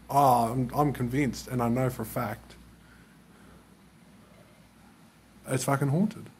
I'm convinced, and I know for a fact it's fucking haunted.